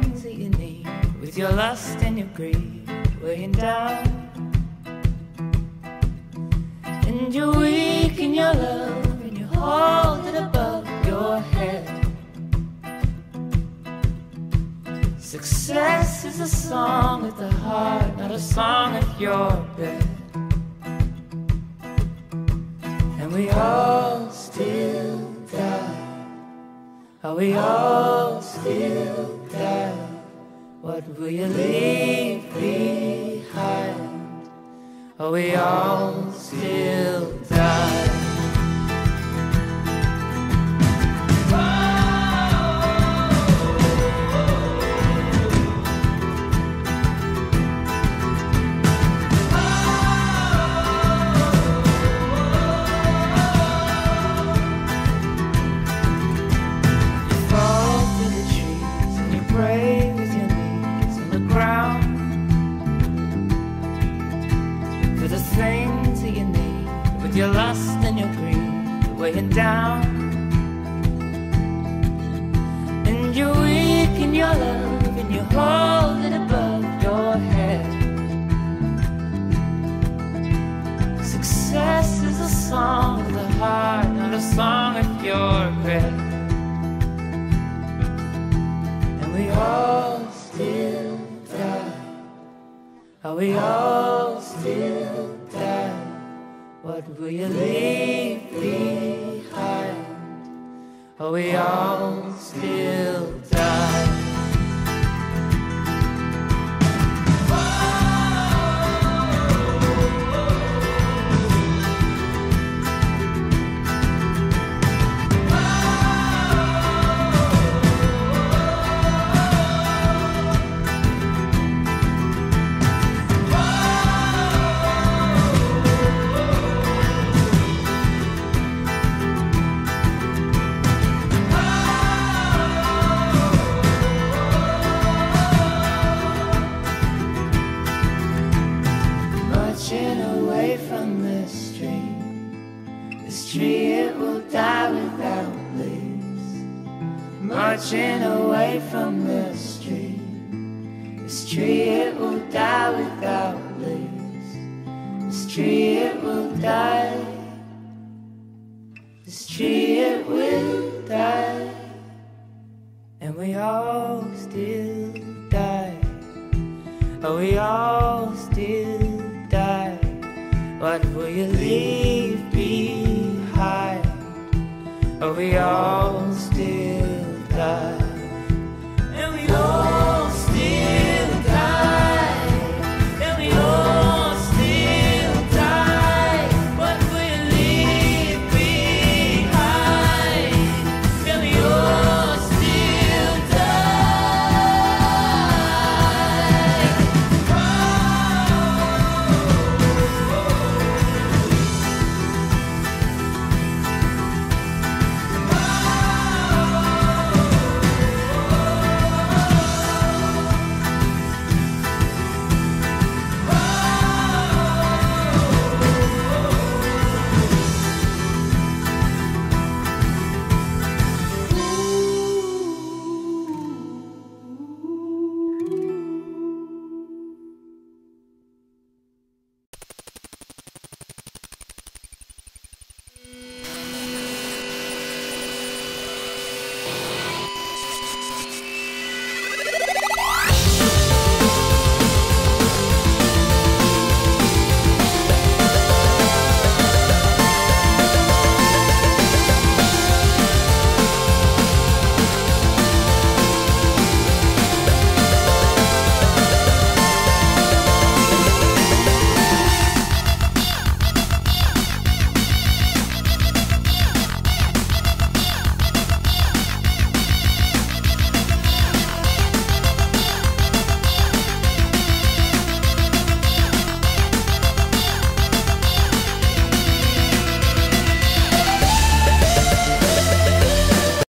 things that you need, with your lust and your greed weighing down. And you're weak in your love, and you hold it above your head. Success is a song at the heart, not a song at your bed. And we all still die. Oh, we all still die. What will you leave behind? Oh, we all still die. Pray with your knees on the ground for the things that you need, with your lust and your greed weighing down. And you're weak in your love, and you hold it above your head. Success is a song of the heart, not a song of your bed. We all still die. Oh, we all still die. What will you leave behind? Oh, we all still die. Marching away from this tree. This tree, it will die without leaves. This tree, it will die. This tree, it will die. And we all still die. Oh, we all still die. What will you leave behind? Oh, we all